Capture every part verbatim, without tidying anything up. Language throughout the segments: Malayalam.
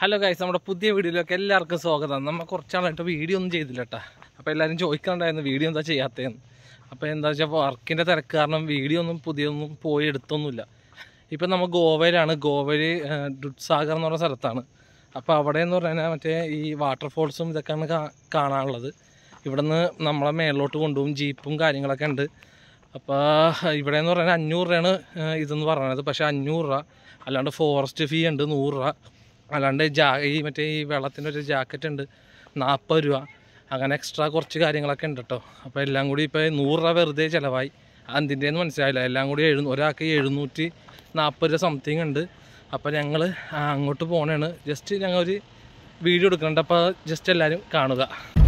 ഹലോ ഗൈസ്, നമ്മുടെ പുതിയ വീഡിയോയിലേക്ക് എല്ലാവർക്കും സ്വാഗതം. നമ്മൾ കുറച്ചാളായിട്ട് വീഡിയോ ഒന്നും ചെയ്തില്ല കേട്ടോ. അപ്പോൾ എല്ലാവരും ചോദിക്കണ്ടായിരുന്നു വീഡിയോ എന്താ ചെയ്യാത്തതെന്ന്. അപ്പോൾ എന്താ വെച്ചാൽ വർക്കിൻ്റെ തിരക്ക് കാരണം വീഡിയോ ഒന്നും പുതിയൊന്നും പോയി എടുത്തൊന്നുമില്ല. ഇപ്പം നമ്മൾ ഗോവയിലാണ്. ഗോവയിൽ ദുഡ്സാഗർ എന്ന് പറഞ്ഞ സ്ഥലത്താണ്. അപ്പോൾ അവിടെ എന്ന് പറഞ്ഞാൽ മറ്റേ ഈ വാട്ടർഫോൾസും ഇതൊക്കെയാണ് കാണാനുള്ളത്. ഇവിടെ നിന്ന് നമ്മളെ മേളിലോട്ട് കൊണ്ടുപോകും, ജീപ്പും കാര്യങ്ങളൊക്കെ ഉണ്ട്. അപ്പോൾ ഇവിടെ എന്ന് പറഞ്ഞാൽ അഞ്ഞൂറ് രൂപയാണ് ഇതെന്ന് പറയുന്നത്. പക്ഷേ അഞ്ഞൂറ് രൂപ അല്ലാണ്ട് ഫോറസ്റ്റ് ഫീ ഉണ്ട് നൂറ് രൂപ, അല്ലാണ്ട് ജാ ഈ മറ്റേ ഈ വെള്ളത്തിൻ്റെ ഒരു ജാക്കറ്റ് ഉണ്ട് നാൽപ്പത് രൂപ, അങ്ങനെ എക്സ്ട്രാ കുറച്ച് കാര്യങ്ങളൊക്കെ ഉണ്ട് കേട്ടോ. അപ്പോൾ എല്ലാം കൂടി ഇപ്പോൾ നൂറ് രൂപ വെറുതെ ചിലവായി. എന്തിൻ്റെയെന്ന് മനസ്സിലായില്ല. എല്ലാം കൂടി എഴു ഒരാൾക്ക് എഴുന്നൂറ്റി നാൽപ്പത് രൂപ സംതിങ് ഉണ്ട്. അപ്പോൾ ഞങ്ങൾ അങ്ങോട്ട് പോകണേണ്. ജസ്റ്റ് ഞങ്ങൾ ഒരു വീഡിയോ എടുക്കുന്നുണ്ട്. അപ്പോൾ ജസ്റ്റ് എല്ലാവരും കാണുക.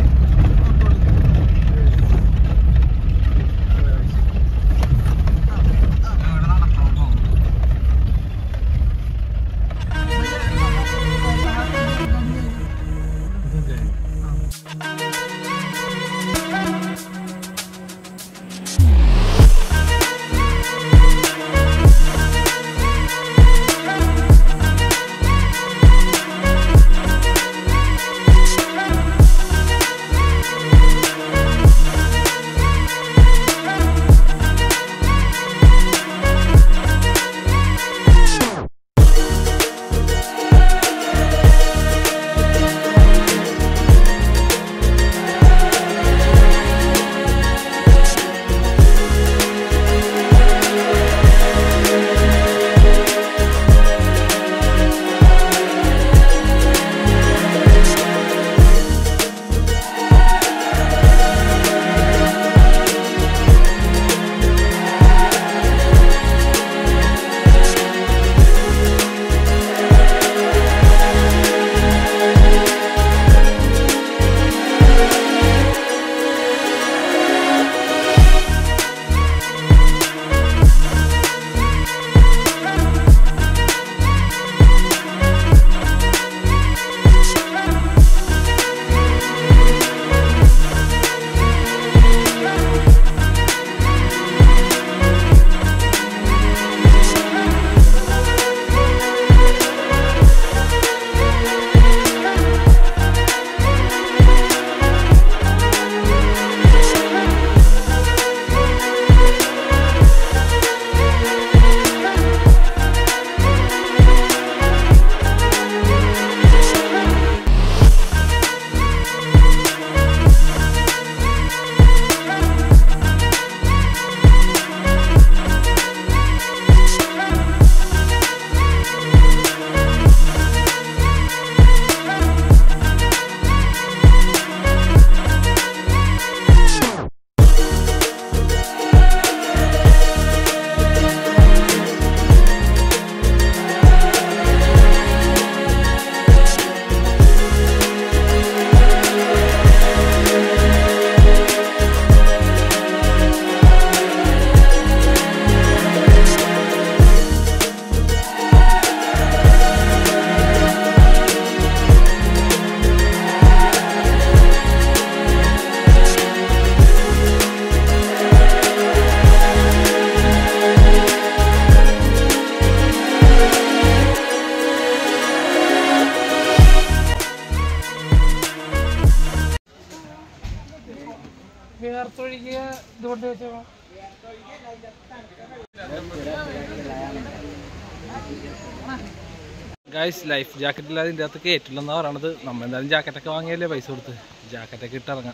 ഗൈസ്, ലൈഫ് ജാക്കറ്റ് ഇല്ലാതെ ഇതിൻ്റെ അകത്ത് കയറ്റില്ലെന്നാണ് പറയണത്. നമ്മൾ എന്തായാലും ജാക്കറ്റൊക്കെ വാങ്ങിയല്ലേ പൈസ കൊടുത്ത്. ജാക്കറ്റൊക്കെ ഇട്ടിറങ്ങാം.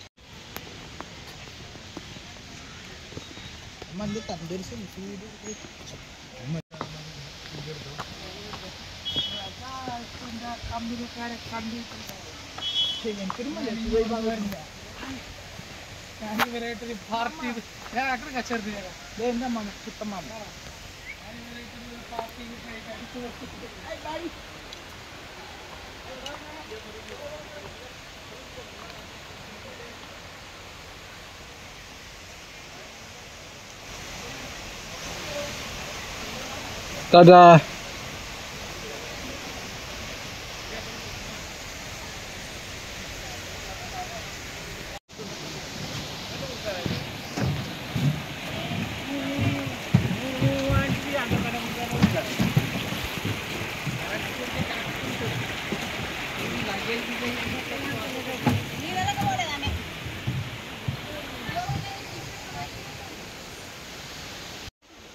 Party Ta-da!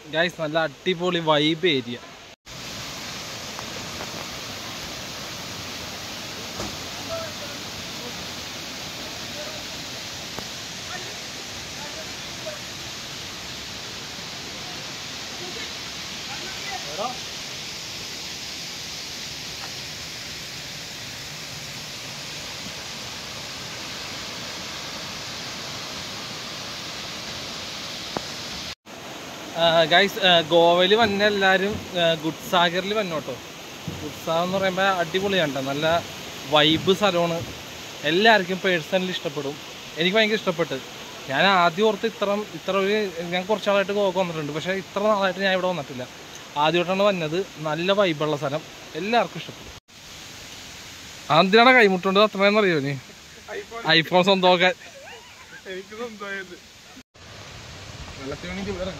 ഗൈസ് നല്ല അടിപൊളി വൈബ് ഏരിയ. ഗൈസ് ഗോവയിൽ വന്ന എല്ലാവരും ദുധ്സാഗറിൽ വന്നോട്ടോ. ദുധ്സാഗർ എന്ന് പറയുമ്പോൾ അടിപൊളിയാണ് കേട്ടോ, നല്ല വൈബ് സ്ഥലമാണ്. എല്ലാവർക്കും പേഴ്സണലി ഇഷ്ടപ്പെടും. എനിക്ക് ഭയങ്കര ഇഷ്ടപ്പെട്ട്. ഞാൻ ആദ്യം ഓർത്ത് ഇത്ര ഇത്ര ഒരു ഞാൻ കുറച്ച് നാളായിട്ട് ഗോവ വന്നിട്ടുണ്ട്, പക്ഷേ ഇത്ര നാളായിട്ട് ഞാൻ ഇവിടെ വന്നിട്ടില്ല. ആദ്യമായിട്ടാണ് വന്നത്. നല്ല വൈബുള്ള സ്ഥലം, എല്ലാവർക്കും ഇഷ്ടപ്പെടും. ആദ്യമാണ് കൈമുട്ടുണ്ട് അത്രയെന്ന് അറിയോ നീ? ഐഫോൺ സ്വന്തമാക്കാൻ എനിക്ക് സ്വന്തമായത് വെള്ളത്തിൽ ഇവിടെ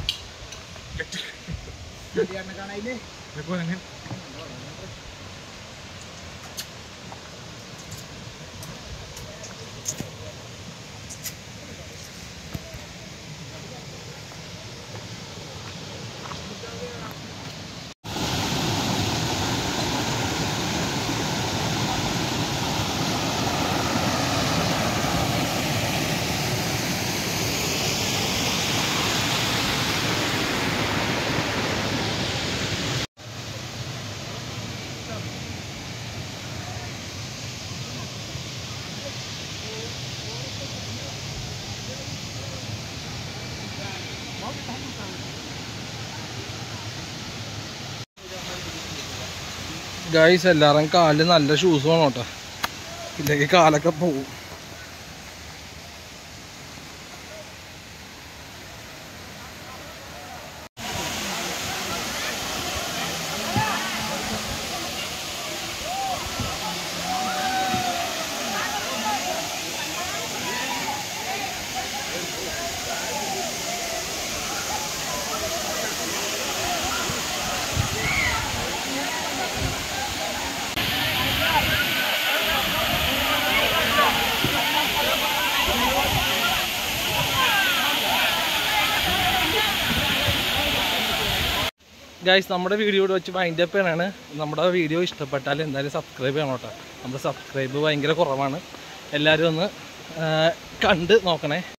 ഗൈസ് എല്ലാവരും കാലിൽ നല്ല ഷൂസ് വേണം കേട്ടോ, ഇല്ലെങ്കിൽ കാലൊക്കെ പോവും. ഗൈസ് നമ്മുടെ വീഡിയോ വെച്ച് വൈൻഡ് അപ്പ് ചെയ്യാനാണ്. നമ്മുടെ വീഡിയോ ഇഷ്ടപ്പെട്ടാൽ എന്തായാലും സബ്സ്ക്രൈബ് ചെയ്യണം കേട്ടോ. നമ്മുടെ സബ്സ്ക്രൈബ് ഭയങ്കര കുറവാണ്. എല്ലാവരും ഒന്ന് കണ്ട് നോക്കണേ.